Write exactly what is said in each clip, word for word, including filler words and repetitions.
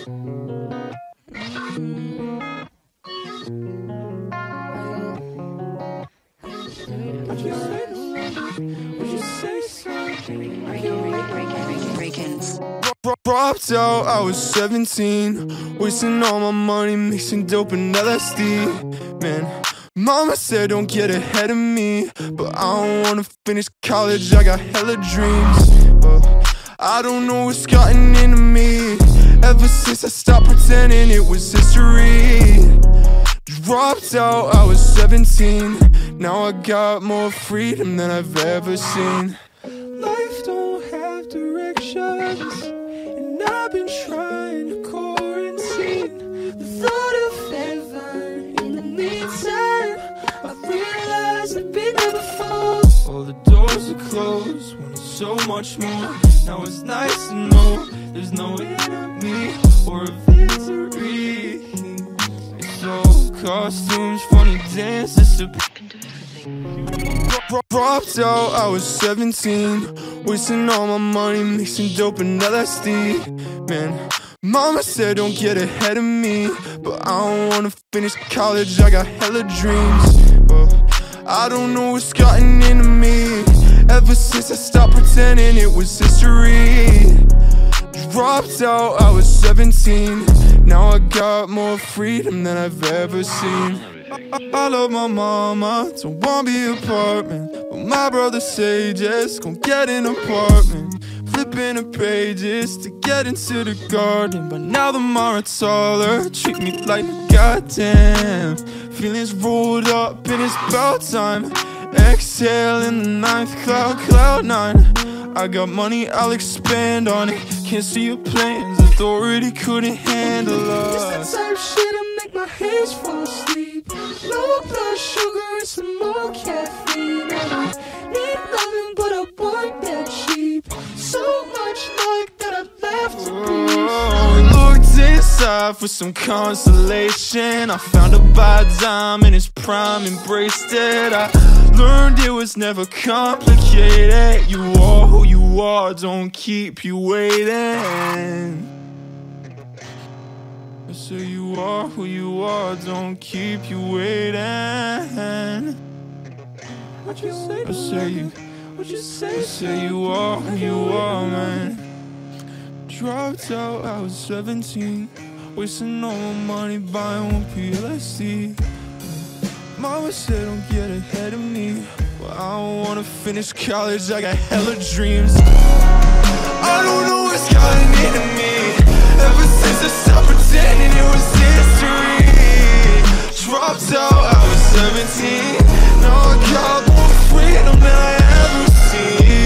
Brakence. Dropped out, I was seventeen, wasting all my money mixing dope and L S D. Man, mama said don't get ahead of me, but I don't wanna finish college, I got hella dreams. But I don't know what's gotten into me, ever since I stopped pretending it was history. Dropped out, I was seventeen, now I got more freedom than I've ever seen. Life don't have directions, and I've been trying to quarantine the thought of heaven. In the meantime, I realized I've been there before. All the doors are closed, wanted so much more. Now it's nice to know there's no enemy or a victory. It's all costumes, funny dances, to dropped out, I was seventeen, wasting all my money mixing dope and L S D. Man, mama said don't get ahead of me, but I don't wanna finish college, I got hella dreams. But I don't know what's gotten into me, ever since I stopped pretending it was history. Dropped out, I was seventeen, now I got more freedom than I've ever seen. I, I love my mama, don't want me apartment, but my brother say just gon' get an apartment. Flipping the pages to get into the garden, but now the more it's taller, treat me like goddamn. Feelings rolled up and it's about time. Exhale in the ninth cloud, cloud nine. I got money, I'll expand on it. Can't see your plans, authority couldn't handle us. It's the type of shit that make my hands fall asleep. Low blood sugar and some more caffeine. I don't need nothing but I want that cheap. So much like that I left to be. Oh, looked inside for some consolation. I found a bad dime in its prime, embraced it. I learned it was never complicated. You are who you are, don't keep you waiting. I say you are who you are, don't keep you waiting. What you say? I say you. What you say? I say you are who you are, man. Dropped out, I was seventeen, wasting all my money buying one P L S D. Mama said don't get ahead of me, but I don't wanna finish college, I got hella dreams. I don't know what's gotten into me, ever since I stopped pretending it was history. Dropped out, I was seventeen, now I got more freedom than I ever seen.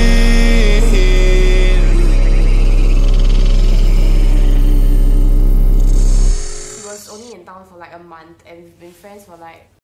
He was only in town for like a month, and we've been friends for like